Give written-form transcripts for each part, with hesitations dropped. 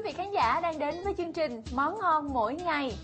vị khán giả đang đến với chương trình Món Ngon Mỗi Ngày.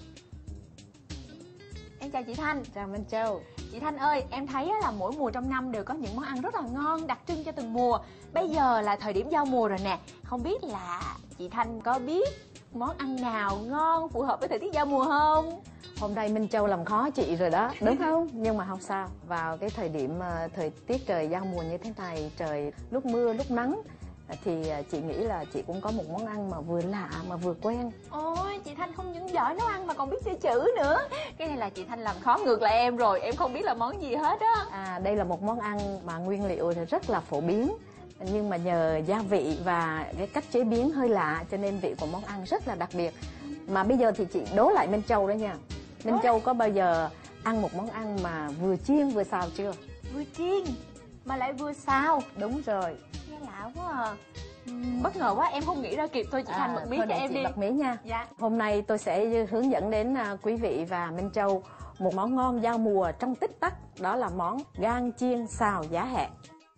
Em chào chị Thanh. Chào Minh Châu. Chị Thanh ơi, em thấy là mỗi mùa trong năm đều có những món ăn rất là ngon, đặc trưng cho từng mùa. Bây giờ là thời điểm giao mùa rồi nè. Không biết là chị Thanh có biết món ăn nào ngon phù hợp với thời tiết giao mùa không? Hôm nay Minh Châu làm khó chị rồi đó, đúng không? Nhưng mà không sao. Vào cái thời điểm thời tiết trời giao mùa như thế này, trời lúc mưa lúc nắng, thì chị nghĩ là chị cũng có một món ăn mà vừa lạ mà vừa quen. Ôi, chị Thanh không những giỏi nấu ăn mà còn biết chơi chữ nữa. Cái này là chị Thanh làm khó ngược lại em rồi, em không biết là món gì hết á. Đây là một món ăn mà nguyên liệu thì rất là phổ biến, nhưng mà nhờ gia vị và cái cách chế biến hơi lạ cho nên vị của món ăn rất là đặc biệt. Mà bây giờ thì chị đố lại Minh Châu đó nha. Minh Châu có bao giờ ăn một món ăn mà vừa chiên vừa xào chưa? Vừa chiên mà lại vừa xào? Đúng rồi. Nghe lạ quá à. Bất ngờ quá, em không nghĩ ra kịp. Thôi chị Thanh bật mí cho em đi. Bật mí nha. Dạ. Hôm nay tôi sẽ hướng dẫn đến quý vị và Minh Châu một món ngon giao mùa trong tích tắc. Đó là món gan chiên xào giá hẹ.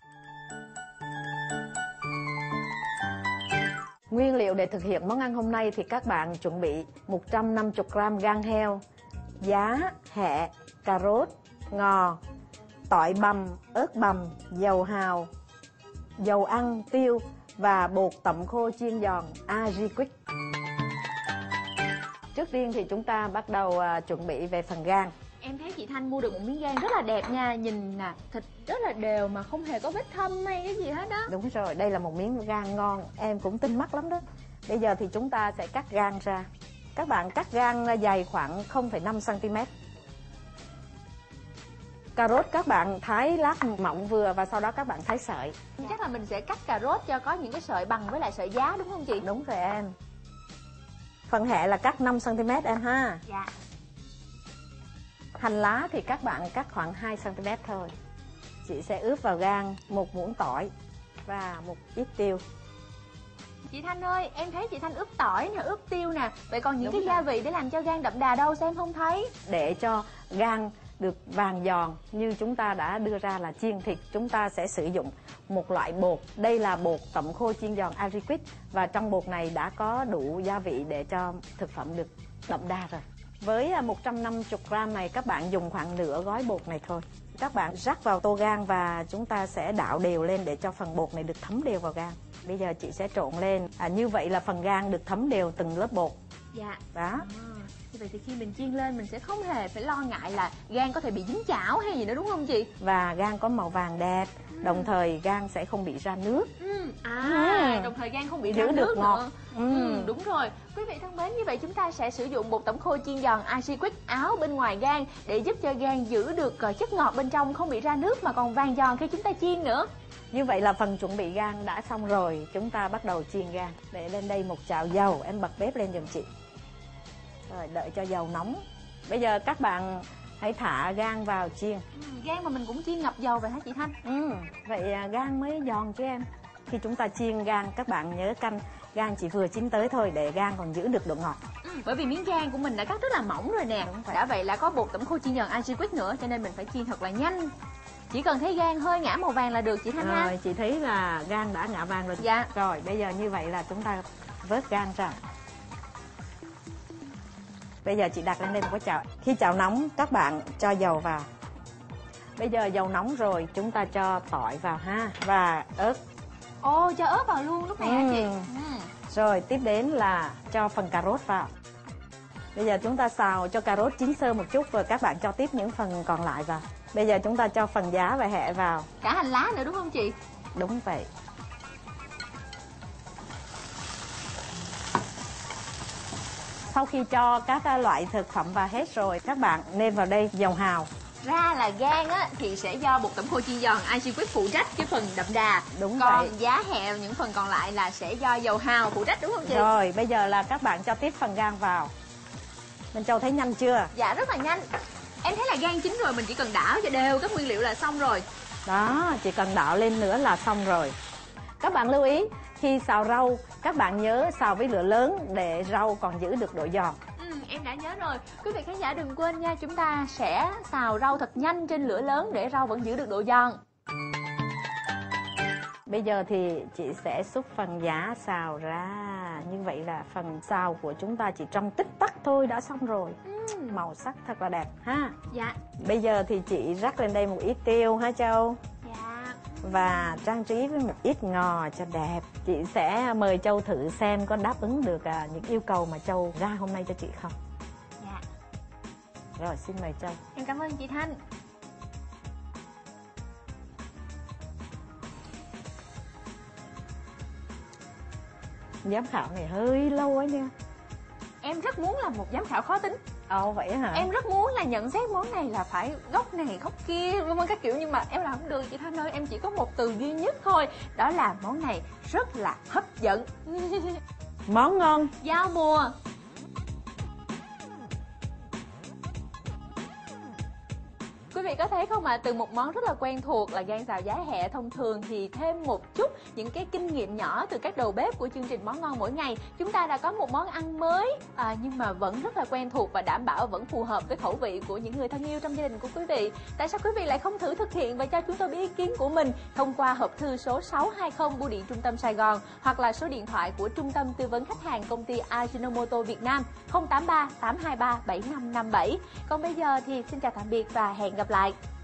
Nguyên liệu để thực hiện món ăn hôm nay thì các bạn chuẩn bị 150g gan heo, giá, hẹ, cà rốt, ngò, tỏi bằm, ớt bằm, dầu hào, dầu ăn, tiêu và bột tẩm khô chiên giòn Ariquick. Trước tiên thì chúng ta bắt đầu chuẩn bị về phần gan. Em thấy chị Thanh mua được một miếng gan rất là đẹp nha. Nhìn nè, thịt rất là đều mà không hề có vết thâm hay cái gì hết đó. Đúng rồi, đây là một miếng gan ngon. Em cũng tinh mắt lắm đó. Bây giờ thì chúng ta sẽ cắt gan ra. Các bạn cắt gan dày khoảng 0,5cm. Cà rốt các bạn thái lát mỏng vừa và sau đó các bạn thái sợi. Chắc là mình sẽ cắt cà rốt cho có những cái sợi bằng với lại sợi giá đúng không chị? Đúng rồi em. Phần hẹ là cắt 5cm em ha. Dạ. Hành lá thì các bạn cắt khoảng 2cm thôi. Chị sẽ ướp vào gan một muỗng tỏi và một ít tiêu. Chị Thanh ơi, em thấy chị Thanh ướp tỏi nè, ướp tiêu nè. Vậy còn những Đúng cái rồi. gia vị để làm cho gan đậm đà đâu sao em không thấy? Để cho gan được vàng giòn như chúng ta đã đưa ra là chiên thịt, chúng ta sẽ sử dụng một loại bột. Đây là bột tẩm khô chiên giòn Ariquick và trong bột này đã có đủ gia vị để cho thực phẩm được đậm đà rồi. Với 150g này các bạn dùng khoảng nửa gói bột này thôi. Các bạn rắc vào tô gan và chúng ta sẽ đảo đều lên để cho phần bột này được thấm đều vào gan. Bây giờ chị sẽ trộn lên. Như vậy là phần gan được thấm đều từng lớp bột. Dạ. Đó. Như vậy thì khi mình chiên lên mình sẽ không hề phải lo ngại là gan có thể bị dính chảo hay gì nữa đúng không chị? Và gan có màu vàng đẹp, đồng thời gan sẽ không bị ra nước. Đồng thời gan không bị Giữ ra được nước ngọt. nữa. Đúng rồi. Quý vị thân mến, như vậy chúng ta sẽ sử dụng bột tẩm khô chiên giòn Ariquick áo bên ngoài gan để giúp cho gan giữ được chất ngọt bên trong, không bị ra nước mà còn vàng giòn khi chúng ta chiên nữa. Như vậy là phần chuẩn bị gan đã xong rồi. Chúng ta bắt đầu chiên gan. Để lên đây một chảo dầu, em bật bếp lên giùm chị. Rồi đợi cho dầu nóng. Bây giờ các bạn hãy thả gan vào chiên. Gan mà mình cũng chiên ngập dầu vậy hả chị Thanh? Vậy gan mới giòn chứ em. Khi chúng ta chiên gan các bạn nhớ canh gan chỉ vừa chín tới thôi để gan còn giữ được độ ngọt. Bởi vì miếng gan của mình đã cắt rất là mỏng rồi nè. Đã vậy là có bột tẩm khô chiên giòn Ariquick nữa cho nên mình phải chiên thật là nhanh. Chỉ cần thấy gan hơi ngã màu vàng là được chị Thanh ha. Rồi chị thấy là gan đã ngả vàng rồi. Dạ. Rồi bây giờ như vậy là chúng ta vớt gan ra. Bây giờ chị đặt lên đây một cái chảo. Khi chảo nóng các bạn cho dầu vào. Bây giờ dầu nóng rồi chúng ta cho tỏi vào ha. Và ớt. Ồ, cho ớt vào luôn lúc này hả chị? Rồi tiếp đến là cho phần cà rốt vào. Bây giờ chúng ta xào cho cà rốt chín sơ một chút rồi các bạn cho tiếp những phần còn lại vào. Bây giờ chúng ta cho phần giá và hẹ vào. Cả hành lá nữa đúng không chị? Đúng vậy. Sau khi cho các loại thực phẩm vào hết rồi, các bạn nêm vào đây dầu hào. Ra là gan á thì sẽ do bột tẩm khô chiên giòn Ariquick phụ trách cái phần đậm đà. Đúng Còn vậy. giá hẹ những phần còn lại là sẽ do dầu hào phụ trách đúng không chị? Rồi bây giờ là các bạn cho tiếp phần gan vào. Minh Châu thấy nhanh chưa? Dạ rất là nhanh. Em thấy là gan chín rồi, mình chỉ cần đảo cho đều các nguyên liệu là xong rồi. Đó, chỉ cần đảo lên nữa là xong rồi. Các bạn lưu ý, khi xào rau, các bạn nhớ xào với lửa lớn để rau còn giữ được độ giòn. Em đã nhớ rồi. Quý vị khán giả đừng quên nha, chúng ta sẽ xào rau thật nhanh trên lửa lớn để rau vẫn giữ được độ giòn. Bây giờ thì chị sẽ xúc phần giá xào ra. Như vậy là phần xào của chúng ta chỉ trong tích tắc thôi đã xong rồi. Màu sắc thật là đẹp ha. Dạ. Bây giờ thì chị rắc lên đây một ít tiêu ha Châu. Dạ. Và trang trí với một ít ngò cho đẹp. Chị sẽ mời Châu thử xem có đáp ứng được những yêu cầu mà Châu ra hôm nay cho chị không. Dạ. Rồi xin mời Châu. Em cảm ơn chị Thanh. Giám khảo này hơi lâu ấy nha. Em rất muốn là một giám khảo khó tính. Ồ vậy hả? Em rất muốn là nhận xét món này là phải góc này góc kia vân vân các kiểu, nhưng mà em làm không được chị Thanh ơi. Em chỉ có một từ duy nhất thôi, đó là món này rất là hấp dẫn. Món ngon Giao mùa. Quý vị có thấy không ạ? Từ một món rất là quen thuộc là gan xào giá hẹ thông thường thì thêm một chút những cái kinh nghiệm nhỏ từ các đầu bếp của chương trình Món Ngon Mỗi Ngày, chúng ta đã có một món ăn mới nhưng mà vẫn rất là quen thuộc và đảm bảo vẫn phù hợp với khẩu vị của những người thân yêu trong gia đình của quý vị. Tại sao quý vị lại không thử thực hiện và cho chúng tôi biết ý kiến của mình thông qua hộp thư số 620 bưu điện Trung tâm Sài Gòn hoặc là số điện thoại của Trung tâm Tư vấn Khách hàng công ty Ajinomoto Việt Nam 083 823 7557. Còn bây giờ thì xin chào tạm biệt và hẹn gặp lại.